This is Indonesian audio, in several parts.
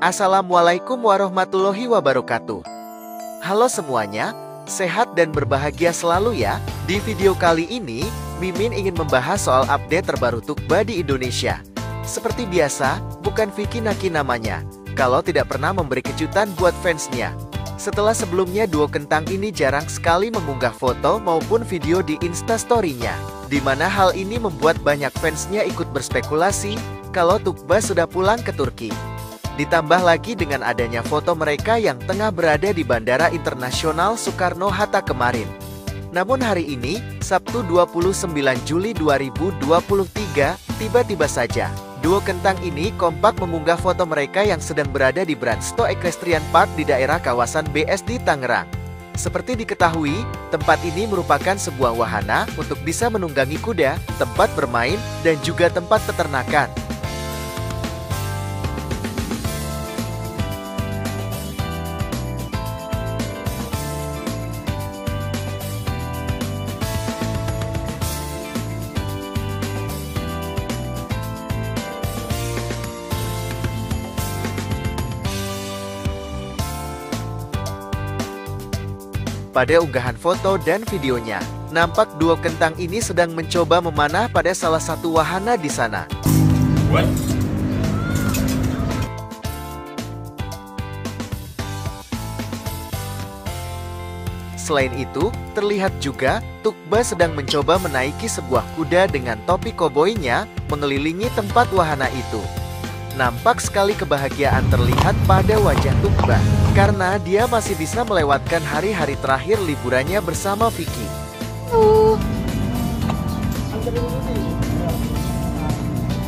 Assalamualaikum warahmatullahi wabarakatuh. Halo semuanya, sehat dan berbahagia selalu ya. Di video kali ini, Mimin ingin membahas soal update terbaru Tukba di Indonesia. Seperti biasa, bukan Vicky Naki namanya, kalau tidak pernah memberi kejutan buat fansnya. Setelah sebelumnya duo kentang ini jarang sekali mengunggah foto maupun video di Instastory-nya, di mana hal ini membuat banyak fansnya ikut berspekulasi kalau Tukba sudah pulang ke Turki. Ditambah lagi dengan adanya foto mereka yang tengah berada di Bandara Internasional Soekarno-Hatta kemarin. Namun hari ini, Sabtu 29 Juli 2023, tiba-tiba saja duo kentang ini kompak mengunggah foto mereka yang sedang berada di Bransto Equestrian Park di daerah kawasan BSD Tangerang. Seperti diketahui, tempat ini merupakan sebuah wahana untuk bisa menunggangi kuda, tempat bermain, dan juga tempat peternakan. Pada unggahan foto dan videonya, nampak duo kentang ini sedang mencoba memanah pada salah satu wahana di sana. What? Selain itu, terlihat juga Tukba sedang mencoba menaiki sebuah kuda dengan topi koboynya mengelilingi tempat wahana itu. Nampak sekali kebahagiaan terlihat pada wajah Tukba, karena dia masih bisa melewatkan hari-hari terakhir liburannya bersama Vicky.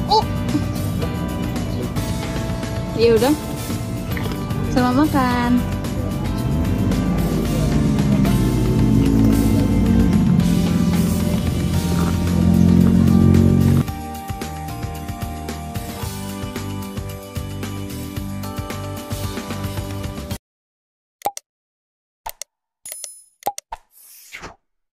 Ya udah, selamat makan.